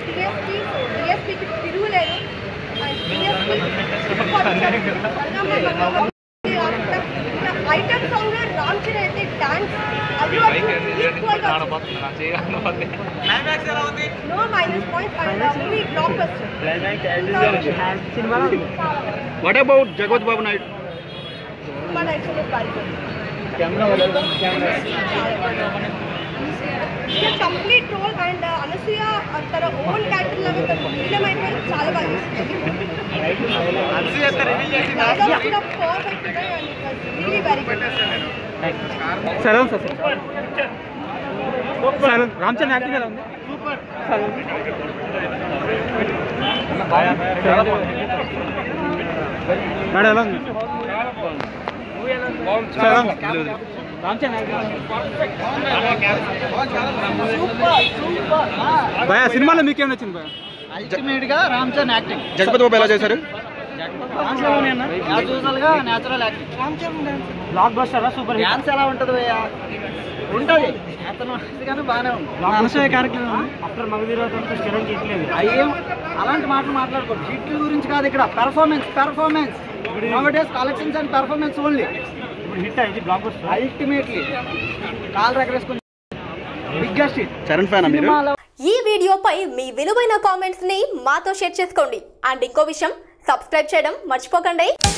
DSPకి తిరుగులేదు. Item song లో రామ్ చరణ్ అయితే dance no minus point and movie blockbuster. What about Jagpat Babu Naidu? మన actually complete role and Anasuya తన own character లాగా film అయితే చాలా బాగా perfect really very good. Sir Ram Charan acting ఎలా ఉంది? సూపర్. మేడం ఎలా ఉంది? భయ సినిమాలో మీకేం నచ్చింది భయ? అల్టిమేట్ గా రామ్ చరణ్ యాక్టింగ్. జగపతి బాబు ఎలా చేశారు? Natural acting. Blockbuster super. Dance ఎలా ఉంటది భయ్యా? ఉంటది అతను కానీ బాగానే ఉంది. అయ్యేం అలాంటి మాటలు మాట్లాడుకోండి. హిట్ల గురించి కాదు ఇక్కడ. Performance nowadays collections and performance only. Ultimately కాల్ రగరేసుకుని బిగ్గెస్ట్ హిట్. చరణ్ ఫ్యాన్ మీరు? ఈ వీడియోపై మీ విలువైన కామెంట్స్ ని మాతో షేర్ చేసుకోండి. అండ్ ఇంకో విషయం, సబ్స్క్రైబ్ చేయడం మర్చిపోకండి.